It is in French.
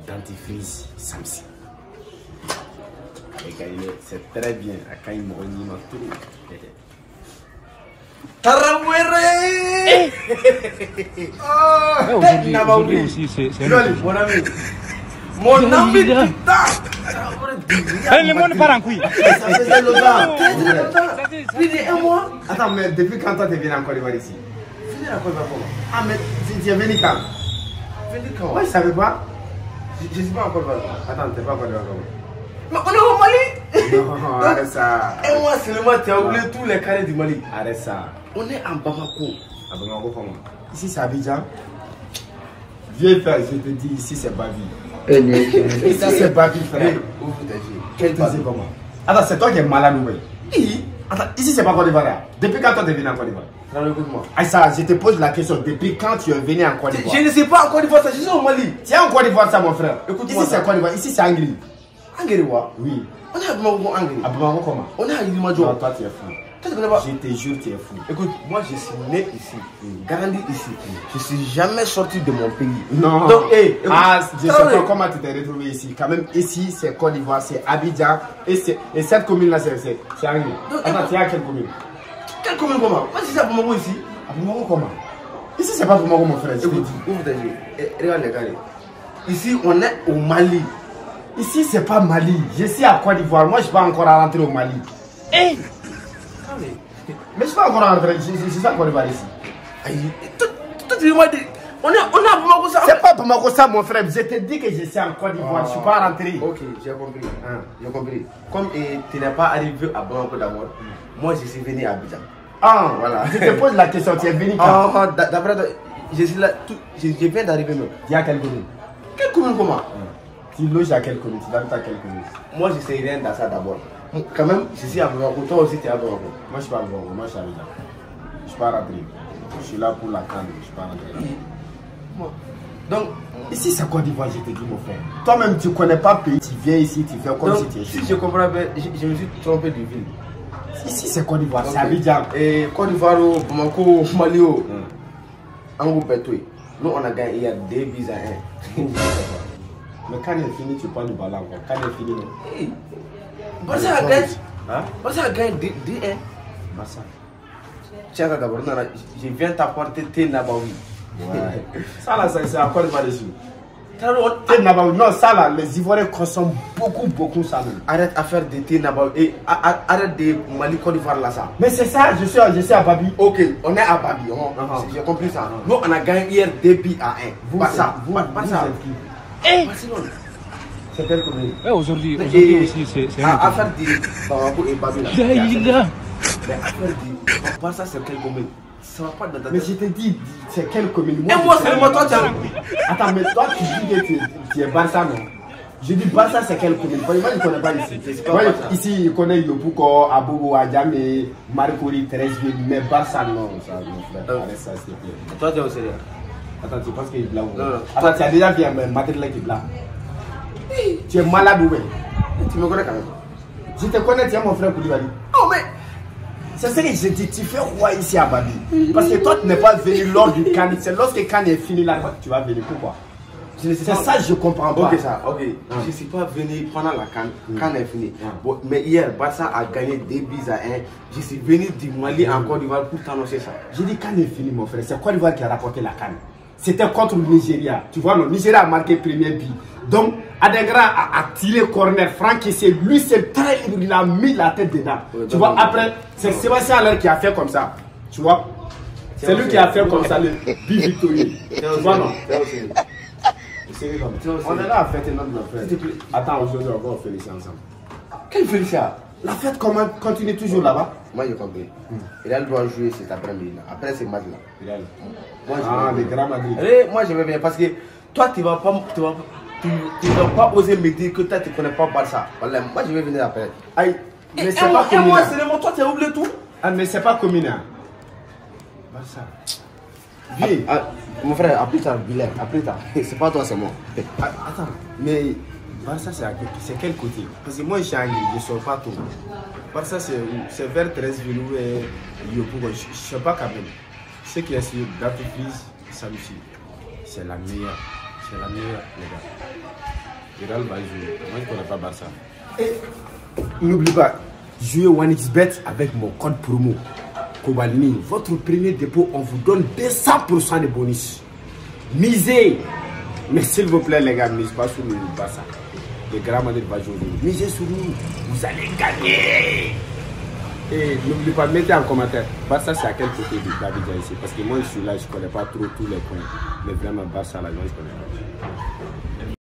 dentifrice Samsi. C'est très bien. Quand il m'a tout. Tarawere! Aujourd'hui aussi, c'est mon ami. Mon ami Tita! le monde part en couille. Ça faisait longtemps. Plus de 1 mois. Attends, mais depuis quand toi tu es venu en Côte d'Ivoire ici? Venez à Côte d'Ivoire. Ah, mais tu es venu quand? Venez quand? Moi, je savais pas. Je ne suis pas en Côte d'Ivoire. Attends, t'es pas en Côte d'Ivoire. Mais on est au Mali! Non, arrête ça. Et moi seulement, tu as oublié tous les carrés du Mali. Arrête ça. On est en Bamako. À Bamako, comment? Ici, c'est Abidjan. Viens faire, je te dis, ici, c'est Bavi. Ici, c'est Bavi, frère. Où vous t'avez? Quel deuxième comment? Attends, c'est toi qui es malade, oui. Oui. Attends, ici, c'est pas Côte d'Ivoire. Depuis quand toi, tu es venu en Côte d'Ivoire? Écoute-moi. Ah, ça, je te pose la question. Depuis quand tu es venu en Côte d'Ivoire? Je ne sais pas en Côte d'Ivoire, je suis au Mali. Tu es en Côte d'Ivoire, ça, mon frère. Écoute-moi. Ici, c'est Côte d'Ivoire. Ici, c'est Angri. Angeriwa? Oui. On est à Bamako, Angeri. À Bamako, comment? On est à Ilimadjo. Non, toi, tu es fou. Toi, tu connais pas? Je te jure, tu es fou. Écoute, moi je suis né ici, grandi ici. Je suis jamais sorti de mon pays. Non. Donc, hey, ah, je sais pas comment tu t'es retrouvé ici. Quand même, ici, c'est Côte d'Ivoire, c'est Abidjan. Et cette commune-là, c'est Angri. Attends, tu es à quelle commune? Quelle commune comment? Moi, je suis à Bamako ici. À Bamako, comment? Ici, c'est pas Bamako, mon frère. Écoute, où vous t'avez? Regarde les carrés. Ici, on est au Mali. Ici, c'est pas Mali. Je suis à Côte d'Ivoire. Moi, je suis pas encore rentré au Mali. Eh! Mais je suis pas encore rentré. Je suis à Côte d'Ivoire ici. Toi, tu m'as dit. On est à Bamako ça. C'est pas Bamako ça, mon frère. Je te dis que je suis en Côte d'Ivoire. Je suis pas rentré. Ok, j'ai compris. J'ai compris. Comme tu n'es pas arrivé à Bamako d'abord, moi, je suis venu à Abidjan. Ah, voilà. Je te pose la question. Tu es venu quand? D'après, je suis là. Je viens d'arriver même. Tu es à quelle commune? Quelle commune comment? Tu loges à quelle commune? Tu habites à quelle commune? Moi, je sais rien dans ça d'abord. Quand même, je suis à Bamako. Toi aussi, tu es à Bamako. Moi, je suis pas à Bamako. Moi, je suis à Abidjan. Je suis pas rentré. Je suis là pour la canne. Je suis pas rentré. Donc, ici, c'est Côte d'Ivoire, je te dis, mon frère. Toi-même, tu connais pas le pays. Tu viens ici, tu fais comme si tu es chez si je comprends bien, je me suis trompé de ville. Ici, c'est Côte d'Ivoire, c'est Abidjan. Et Côte d'Ivoire, Bamako, Mali, Ango Betoué. Nous, on a gagné il y a 2 buts à 1. Mais quand il est fini, tu prends du ballon encore. Quand il est fini, non. Barça a gagné. Hein? Barça a gagné 2-1. Barça. Tiens, d'abord, je viens t'apporter tes Nabawi. Ouais. Ça là, c'est à Côte d'Ivoire dessus. Thé Nabawi. Non, ça là, les Ivoiriens consomment beaucoup ça. Même. Arrête à faire des thé Nabawi. Et arrête de Mali Côte d'Ivoire là ça. Mais c'est ça, je suis à Babi. Ok, on est à Babi. J'ai compris ça. Nous, on a gagné hier 2 buts à 1. Vous, Barça. vous Barça. Barcelone. C'est quelle commune? Aujourd'hui aussi, c'est Affaire de Bamako et Babi là. Mais affaire de Barça, c'est quelle commune? Ça va pas dans ta Mais tête. je te dis, c'est quelle commune? Et moi, c'est moi, toi, tu as. Attends, mais toi, tu dis que tu es Barça, non? Je dis Barça, c'est quelle commune? Moi, je ne connais pas ici. Moi, ici, je connais Yopouko, Abobo, Adjamé, Marcouri, Thérèseville, mais Barça, non. Ça, mon frère, arrête ça, s'il te plaît. Toi, tu es au sérieux? Attends, tu penses qu'il est blanc ou Non. Attends, tu as déjà vu un matériel qui est blanc. Tu es malade ou bien? Tu me connais quand même. Je te connais, tu es mon frère Koulibaly. Oh, mais. C'est ce que je dis, tu fais quoi ici à Babi? Parce que toi, tu n'es pas venu lors du Cannes. C'est lorsque Cannes est fini là que tu vas venir. Pourquoi? C'est ça que je comprends pas. Ok, ça, ok. Je ne suis pas venu pendant la Cannes. Cannes est fini. Bon, mais hier, Barça a gagné 2 buts à 1. Je suis venu du Mali en Côte d'Ivoire pour t'annoncer ça. J'ai dit Cannes est fini, mon frère. C'est Côte d'Ivoire qui a rapporté la Cannes. C'était contre le Nigeria. Tu vois, le Nigeria a marqué le premier but. Donc, Adengra a tiré corner. Franck, c'est lui, c'est très libre. Il a mis la tête dedans. Tu vois, après, c'est Sébastien Aller qui a fait comme ça. Tu vois, c'est lui qui a fait comme ça le but victorieux. Tu vois, non? On est là à fêter notre frère. Attends, aujourd'hui, on va féliciter ensemble. Quelle félicité? La fête continue toujours là-bas? Moi, j'ai compris. Real doit jouer cet après-midi. Après ce match-là. Ah, les grands Madrid. Moi, je vais venir parce que toi, tu ne vas pas oser me dire que toi, tu ne connais pas Barça. Voilà, moi, je vais venir après. Aïe, mais c'est pas Et moi, communal. c'est le mot, toi, tu as oublié tout. Ah, mais c'est pas communal. Barça. Viens. Mon frère, après ça, Bilal, après ça. C'est pas toi, c'est moi. Attends, mais Barça, c'est quel côté? Parce que moi, je suis en Ligue, je ne sors pas tout. Barça, c'est vers 13 villes et Yopougo. Je ne sais pas quand même. Je sais qu'il y a sur Dentifrice Samsi. C'est la meilleure. C'est la meilleure, les gars. Le Real va jouer. Moi, je ne connais pas Barça. Et n'oublie pas, jouez OneXBet avec mon code promo Kobalini. Votre premier dépôt, on vous donne 200% de bonus. Misez. Mais s'il vous plaît, les gars, mise pas sur le Barça. Le Grand Madrid va jouer. Misez sur nous. Vous allez gagner. Et n'oubliez pas, mettez en commentaire, Barça c'est à quel côté de David ici? Parce que moi je suis là, je ne connais pas trop tous les points. Mais vraiment, Barça là, je ne connais pas.